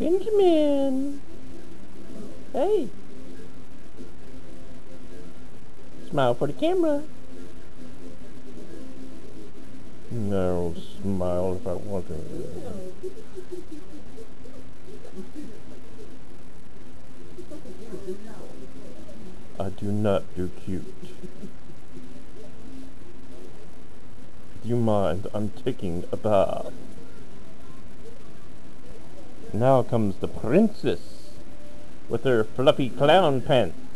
Benjamin! Hey! Smile for the camera. No, smile if I want to. I do not do cute. Do you mind? I'm taking a bath. Now comes the princess with her fluffy clown pants.